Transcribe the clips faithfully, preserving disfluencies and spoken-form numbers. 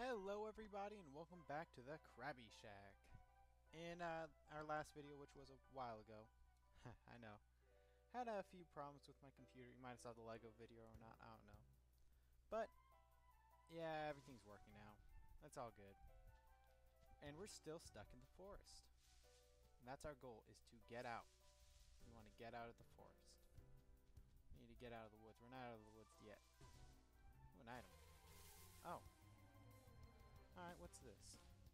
Hello everybody and welcome back to the Krabby Shack. In uh, our last video, which was a while ago, I know, had a few problems with my computer. You might have saw the Lego video or not, I don't know. But, yeah, everything's working now. That's all good. And we're still stuck in the forest. And that's our goal, is to get out. We want to get out of the forest. We need to get out of the woods. We're not out of the woods yet. Ooh, an item. Oh. Alright, what's this?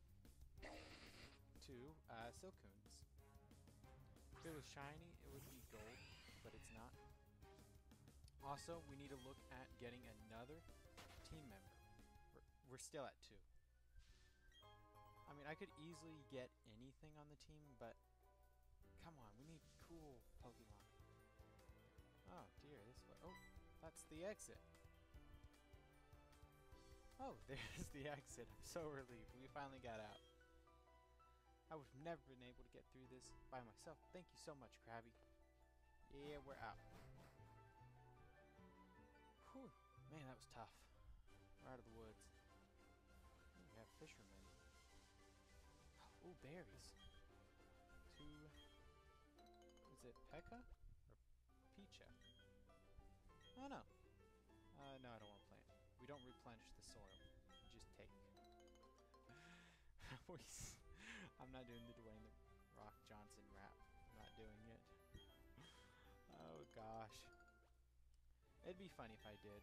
Two uh, silcoons. If it was shiny, it would be gold, but it's not. Also, we need to look at getting another team member. We're, we're still at two. I mean, I could easily get anything on the team, but come on, we need cool Pokemon. Oh dear, this way. Oh, that's the exit. Oh, there's the exit. I'm so relieved. We finally got out. I would have never been able to get through this by myself. Thank you so much, Krabby. Yeah, we're out. Whew. Man, that was tough. We're out of the woods. Ooh, we have fishermen. Ooh, berries. Two... Is it Pekka? Or Picha? Oh, no. Uh, no, I don't want to plant. We don't replenish the soil. We just take. I'm not doing the Dwayne the Rock Johnson rap. I'm not doing it. Oh gosh. It'd be funny if I did.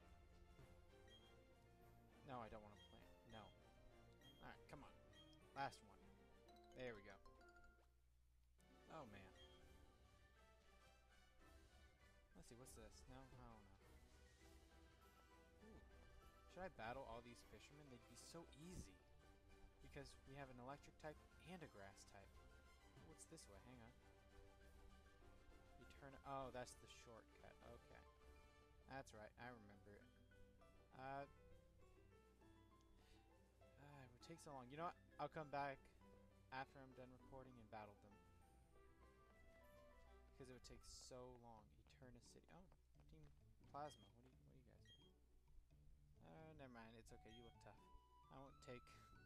No, I don't want to plant. No. Alright, come on. Last one. There we go. Oh man. Let's see, what's this? No, I don't know. Ooh. Should I battle all these fishermen? They'd be so easy. Because we have an electric type and a grass type. What's this way? Hang on. You turn it. Oh, that's the shortcut. Okay. That's right. I remember it. Uh, uh, it would take so long. You know what? I'll come back after I'm done recording and battle them. Because it would take so long. Eterna City. Oh, Team Plasma. What do you, what do you guys do? Uh, never mind. It's okay. You look tough. I won't take...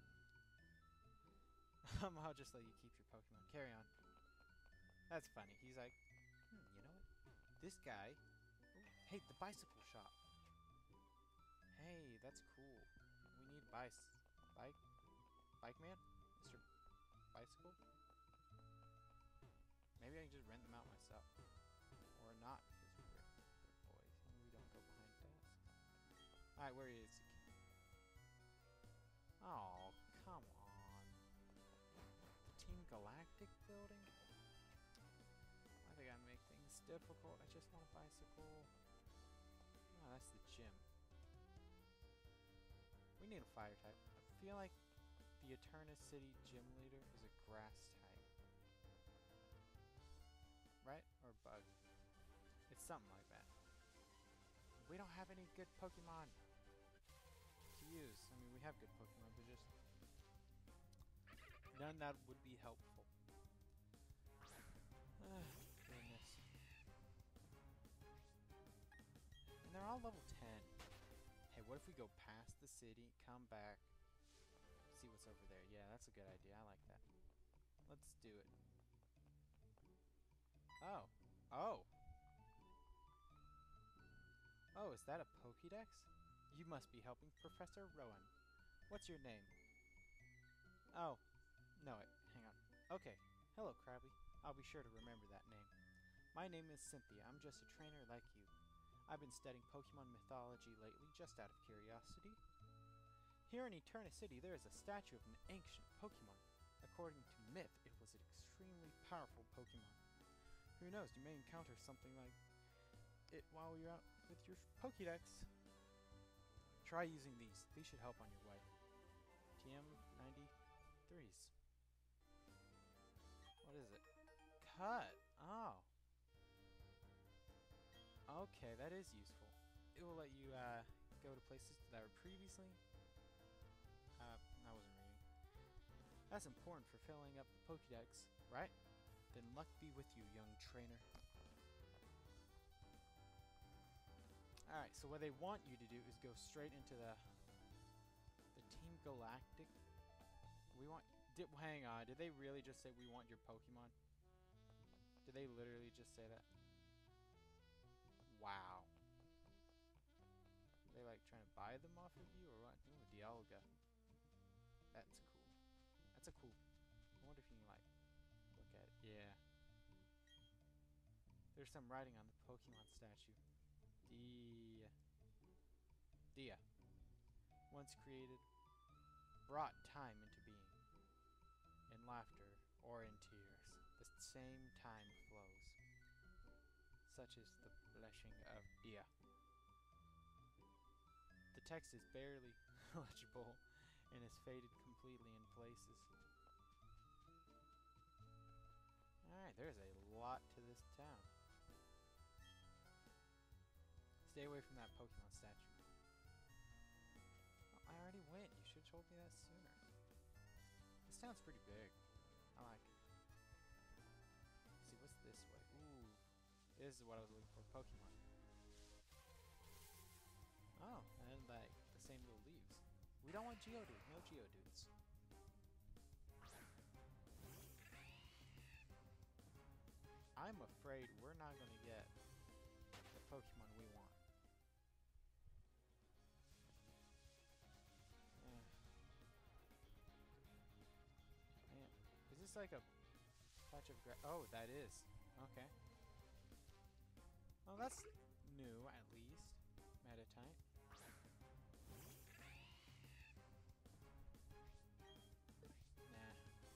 um, I'll just let you keep your Pokemon. Carry on. That's funny. He's like, hmm, you know what? This guy... Ooh, hey, the bicycle shop. Hey, that's cool. We need bice... Bike? Bike man? Mister Bicycle? Maybe I can just rent them out myself. Or not, because we're good boys. And we don't go behind desks. Alright, where is he? Oh, come on. The Team Galactic building? Why they gotta make things difficult? I just want a bicycle. Oh, that's the gym. We need a fire type. I feel like the Eterna City gym leader is a grass type. Right? Or bug. It's something like that. We don't have any good Pokemon to use. I mean, we have good Pokemon, but just none that would be helpful. Ah, goodness. And they're all level ten. Hey, what if we go past the city, come back, see what's over there? Yeah, that's a good idea. I like that. Let's do it. Oh. Oh. Oh, is that a Pokédex? You must be helping Professor Rowan. What's your name? Oh. No, wait. Hang on. Okay. Hello, Krabby. I'll be sure to remember that name. My name is Cynthia. I'm just a trainer like you. I've been studying Pokemon mythology lately, just out of curiosity. Here in Eterna City, there is a statue of an ancient Pokemon. According to myth, it was an extremely powerful Pokemon. Who knows, you may encounter something like it while you're out with your Pokédex. Try using these. These should help on your way. T M ninety-threes. What is it? Cut! Oh. Okay, that is useful. It will let you uh, go to places that were previously... Uh, I wasn't reading. That's important for filling up the Pokédex, right? Then luck be with you, young trainer. Alright, so what they want you to do is go straight into the the Team Galactic. We want. Did, hang on. Did they really just say we want your Pokemon? Did they literally just say that? Wow. Are they like trying to buy them off of you or what? Ooh, Dialga. That's cool. That's a cool. I wonder if you can like look at it. Yeah. There's some writing on the Pokemon statue. Dia. Dia. Once created, brought time into being. In laughter or in tears, the same time flows. Such is the blushing of Dia. The text is barely legible and is faded completely in places. Alright, there's a lot to this town. Stay away from that Pokemon statue. Oh, I already went. You should have told me that sooner. This town's pretty big. I like it. Let's see, what's this way? Ooh. This is what I was looking for. Pokemon. Oh, and like the same little leaves. We don't want Geodude. No Geodudes. I'm afraid we're not going to get the Pokemon we want. Is this like a patch of grass? Oh, that is. Okay. Well, that's new, at least. Meditite. Nah.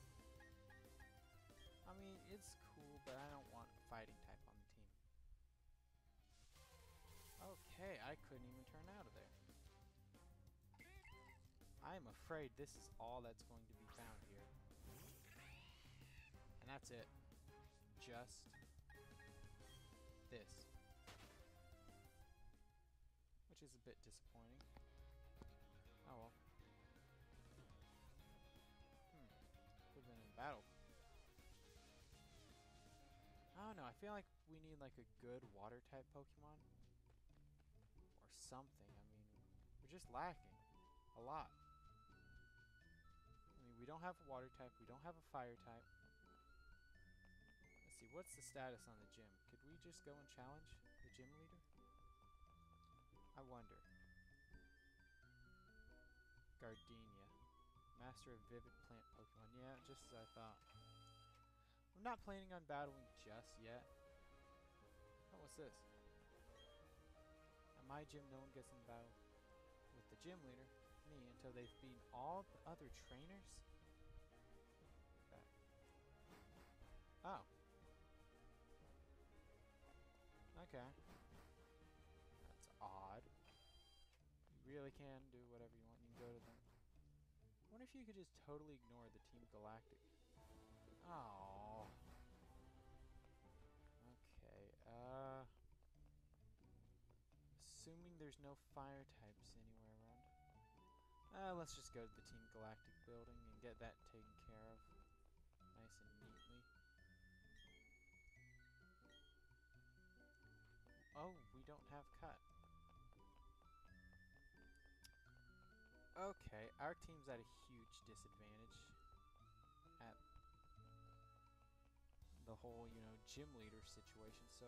I mean, it's cool, but I don't want a fighting type on the team. Okay, I couldn't even turn out of there. I'm afraid this is all that's going to be found here. And that's it. Just this. Which is a bit disappointing. Oh well. Hmm. Could have been in battle. I don't know. I feel like we need like a good water type Pokemon. Or something. I mean, we're just lacking a lot. I mean, we don't have a water type. We don't have a fire type. See, what's the status on the gym? Could we just go and challenge the gym leader? I wonder. Gardenia. Master of Vivid Plant Pokemon. Yeah, just as I thought. I'm not planning on battling just yet. Oh, what's this? At my gym, no one gets in battle with the gym leader, me, until they've beaten all the other trainers? Oh. Okay. That's odd. You really can do whatever you want. You can go to them. I wonder if you could just totally ignore the Team Galactic. Oh. Okay. Uh. Assuming there's no fire types anywhere around. Uh, let's just go to the Team Galactic building and get that taken care of. Nice and neatly. Oh, we don't have cut. Okay, our team's at a huge disadvantage at the whole, you know, gym leader situation, so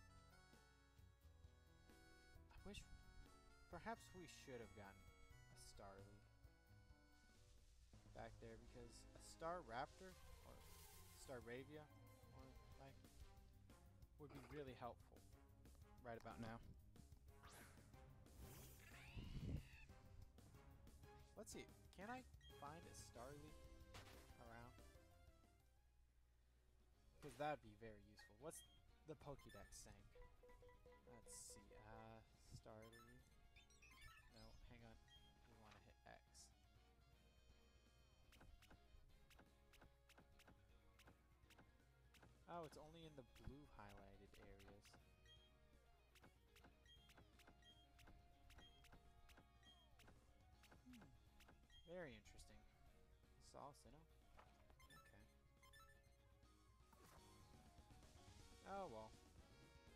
I wish perhaps we should have gotten a Starly back there, because a Star Raptor or Staravia or like would be really helpful right about now. Let's see, can I find a Starly around? Because that'd be very useful. What's the Pokédex saying? Let's see, uh, Starly. No, hang on. We want to hit X. Oh, it's only in the blue highlighted areas. Hmm. Very interesting. Salsino? Okay. Oh well.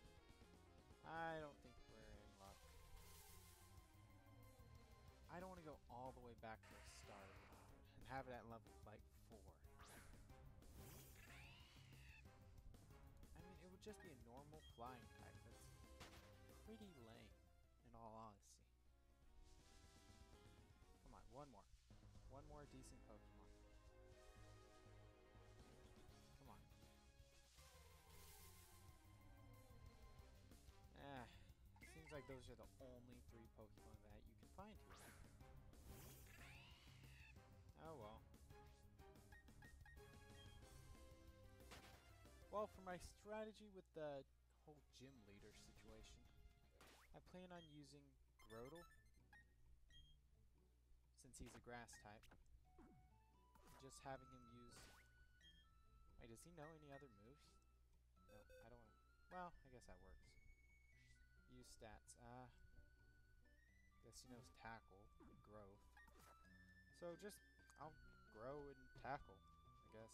I don't think we're in luck. I don't want to go go all the way back to the start and have it at level like four. I mean, it would just be a normal flying type. That's pretty lame, in all honesty. Come on, one more. One more decent Pokemon. Come on. Ah, seems like those are the only three Pokemon that you can find here. Oh well. Well, for my strategy with the whole gym leader situation, I plan on using Grotle, since he's a grass type. Just having him use... Wait, does he know any other moves? No, I don't want to... Well, I guess that works. Use stats. Uh, guess he knows Tackle, Growth. So just, I'll grow and tackle, I guess.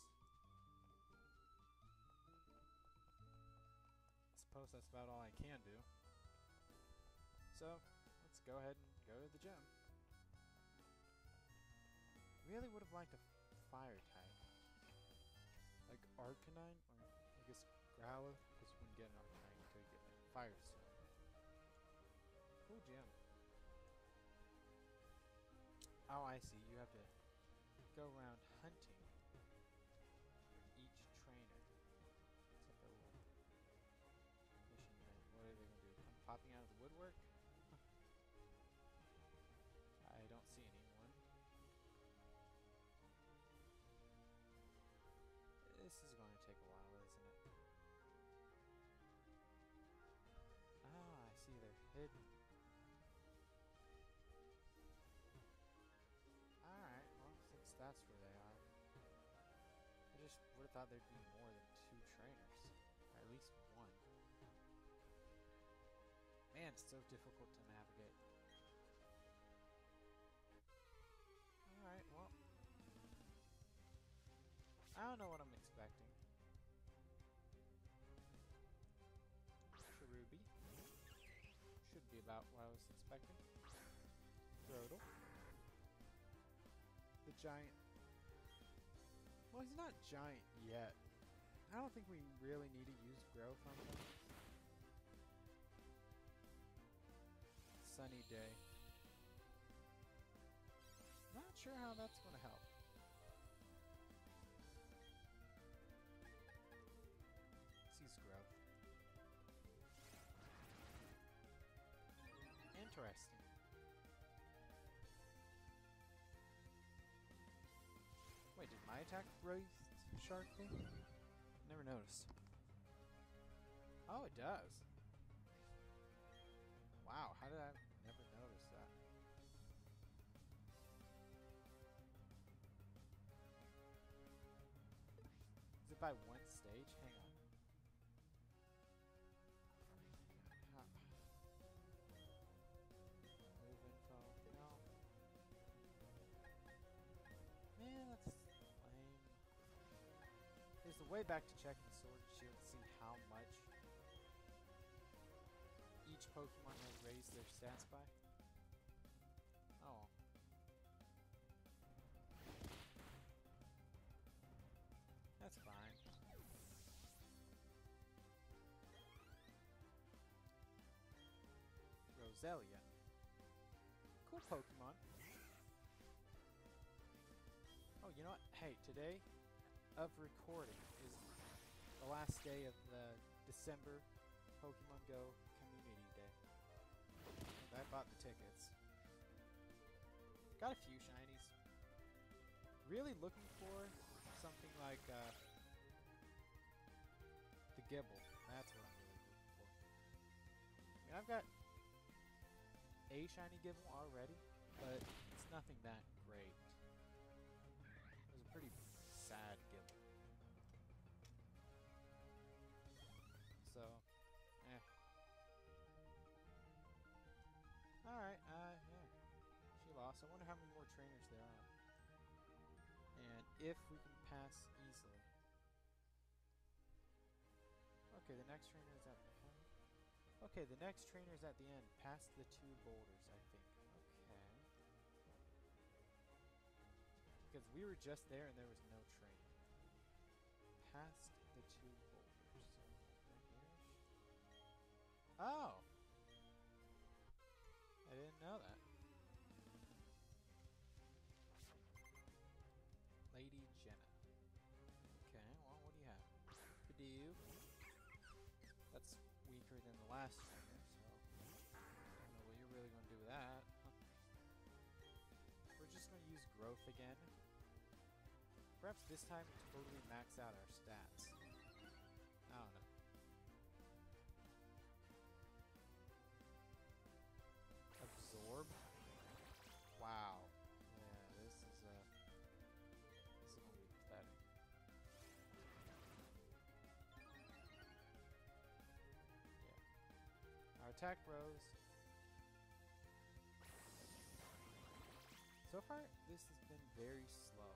I suppose that's about all I can do. So, let's go ahead and go to the gym. Really would have liked a fire type. Like Arcanine, or I guess Growlithe, because you wouldn't get an Arcanine until you get like Fire Stone. Cool gym. Oh, I see. You have to go around hunting for each trainer. It's like a little mission thing. What are they going to do? Come popping out of the woodwork? I don't see anyone. This is going to take a while, isn't it? Ah, I see they're hidden. Alright, well, since that's where they are, I just would have thought there'd be more than two trainers. Or at least one. Man, it's so difficult to navigate. Alright, well. I don't know what I'm expecting. Cherubi. Should be about what I was expecting. Grotle. The giant. Well, he's not giant yet. I don't think we really need to use growth on him. Sunny day. Not sure how that's going to help. Sees growth. Interesting. Wait, did my attack raise sharply? Never noticed. Oh, it does. Wow, how did I never notice that? Is it by one stage? Hang on. How? Move info. No. Man, that's lame. There's a way back to check the Sword and Shield to see how much each Pokemon has raised their stats by. Oh. That's fine. Roselia. Cool Pokemon. Oh, you know what? Hey, today of recording is the last day of the December Pokemon Go Community Day. And I bought the tickets. Got a few shinies. Really looking for something like uh, the Gibble. That's what I'm really looking for. I mean, I've got a shiny Gibble already, but it's nothing that great. It was a pretty sad Gibble. So, eh. Alright, uh, yeah. She lost. I wonder how many more trainers there are. And if we can pass easily. Okay, the next trainer is at the end. Okay, the next trainer is at the end, past the two boulders, I think. Okay. We were just there and there was no train. Past the two boulders. So right here. Oh! I didn't know that. Lady Jenna. Okay, well, what do you have? Bidoof. That's weaker than the last trainer, so I don't know what you're really going to do with that. Huh. We're just going to use growth again. Perhaps this time totally max out our stats. I don't know. Absorb? Wow. Yeah, this is uh this is gonna be pathetic. Yeah. Our attack rose. So far, this has been very slow.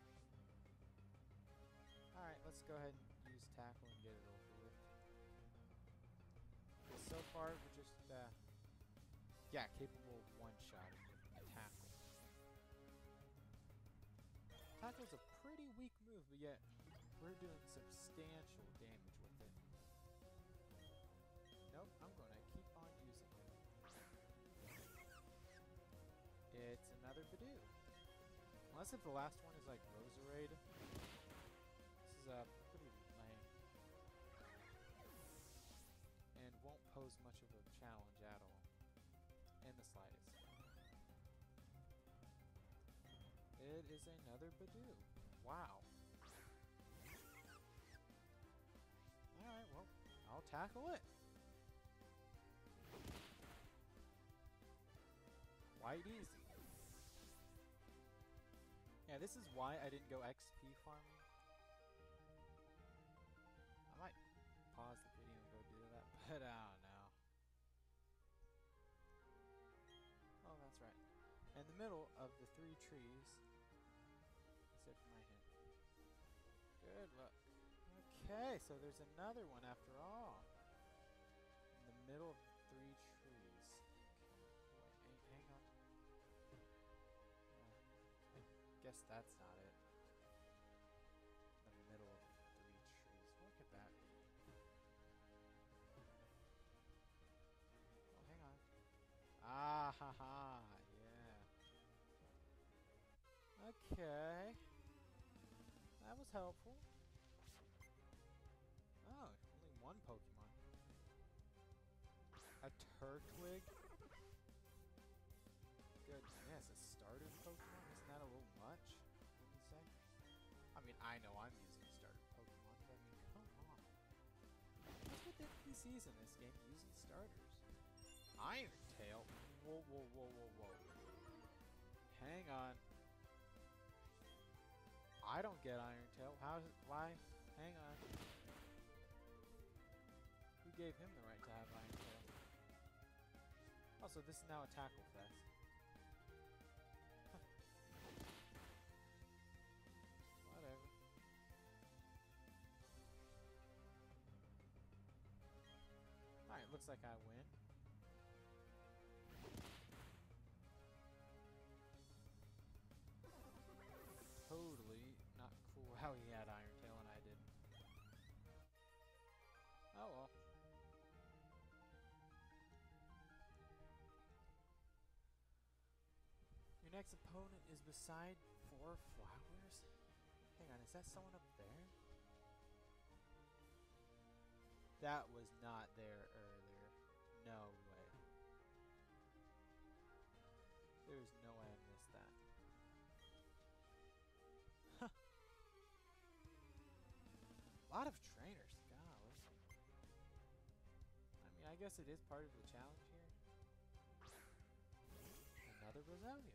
Alright, let's go ahead and use tackle and get it over with. Okay, so far, we're just, uh, yeah, capable of one-shotting with tackle. Tackle's a pretty weak move, but yet we're doing substantial damage with it. Nope, I'm going to keep on using it. It's another Bidoof. Unless if the last one is like Roserade. This is uh, pretty lame. And won't pose much of a challenge at all. In the slightest. It is another Bidoof. Wow. Alright, well, I'll tackle it. Quite easy. Yeah, this is why I didn't go X P farming. I might pause the video and go do that, but I don't know. Oh, that's right. In the middle of the three trees, except for my hint. Good luck. Okay, so there's another one after all. In the middle of the three trees. Okay. Wait, hang, hang on. I guess that's not it. In the middle of the three trees. What could that be? Oh, hang on. Ah, ha, ha. Yeah. Okay. That was helpful. Oh, only one Pokemon. A Turtwig? Goodness, a starter Pokemon? Isn't that a little much? What do you say? I mean, I know I'm using starter Pokemon, but I mean, come on. What's with the N P Cs in this game using starters? Iron Tail? Whoa, whoa, whoa, whoa, whoa. Hang on. I don't get Iron Tail. How? Why? Hang on. Who gave him the right to have Iron Tail? Also, this is now a tackle fest. Whatever. Alright, looks like I win. Totally not cool how he had Iron Tail and I didn't. Oh well. Your next opponent is beside four flowers? Hang on, is that someone up there? That was not there earlier. No way. There's no way I missed that. Huh. A lot of trainers, golly. I mean, I guess it is part of the challenge here. Another Roselia.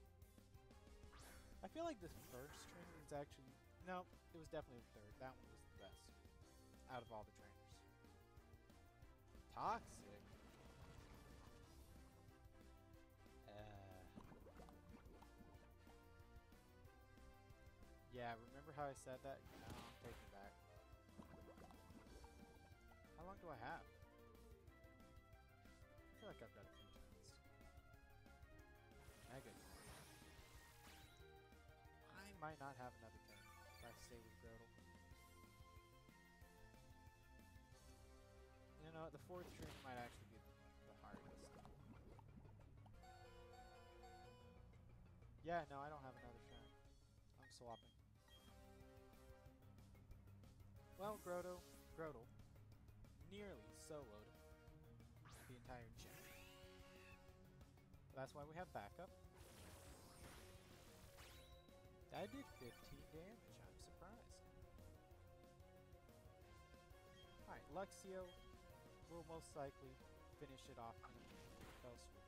I feel like this first trainer is actually... No, it was definitely the third. That one was the best. Out of all the trainers. Toxic. Uh... Yeah, remember how I said that? No, I'm taking it back. How long do I have? I feel like I've got a few turns. Mega. Why am I might not have another turn if I stay with Grotle. You know, the fourth trainer might actually be the hardest. Yeah, no, I don't have another turn. I'm swapping. Well, Groto, Grotle nearly soloed the entire gym. That's why we have backup. That did fifteen damage. I'm surprised. Alright, Luxio will most likely finish it off in a fell swoop.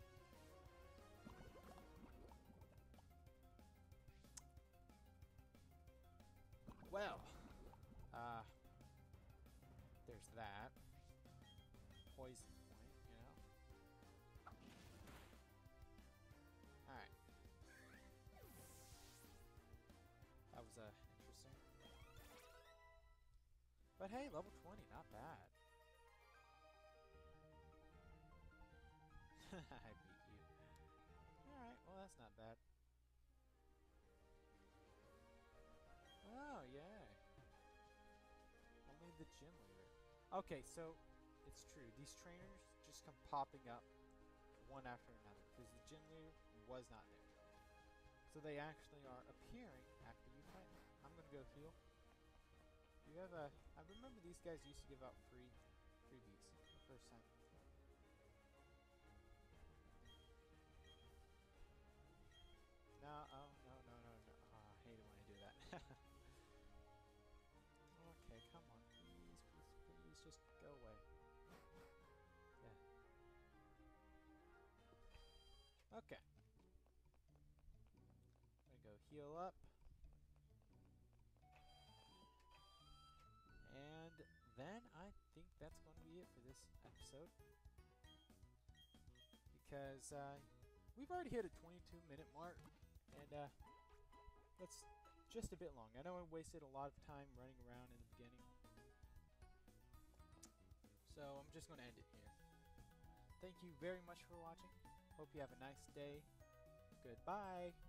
Well, uh, there's that. Poison point, you know? Alright. That was, uh, interesting. But hey, level twenty, not bad. I beat you. Alright, well that's not bad. Oh, yay. Only the gym leader. Okay, so it's true. These trainers just come popping up one after another because the gym leader was not there. So they actually are appearing after you fight them. I'm gonna go heal. You have a... I remember these guys used to give out free freebies the first time. No, oh, no, no, no, no. Oh, I hate it when I do that. Okay, come on. Please, please, please, just go away. Yeah. Okay. I'm gonna go heal up. And then I think that's going to be it for this episode. Because uh, we've already hit a twenty-two minute mark. And uh, that's just a bit long. I know I wasted a lot of time running around in the beginning. So I'm just going to end it here. Thank you very much for watching. Hope you have a nice day. Goodbye.